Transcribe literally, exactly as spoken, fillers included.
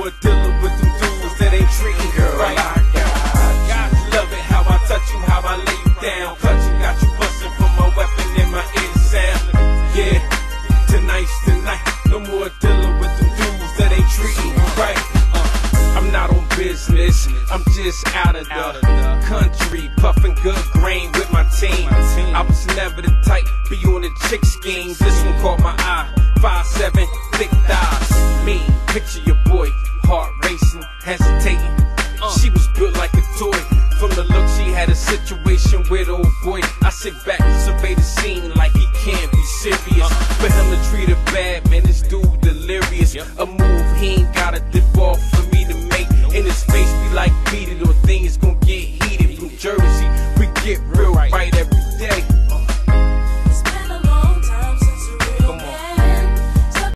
more dealing with them dudes that ain't treating you right. Got you love it how I touch you, how I lay you down. Clutching, got you busting from my weapon in my ear sound. Yeah, tonight's tonight. No more dealing with them dudes that ain't treating you right. Uh, I'm not on business, I'm just out of the country, puffing good grain with my team. I was never the type, be on the chick scheme. This one caught my eye, five seven, thick thighs. Me, picture your boy, heart racing, hesitating. She was built like a toy. From the look, she had a situation with old boy. I sit back and survey the scene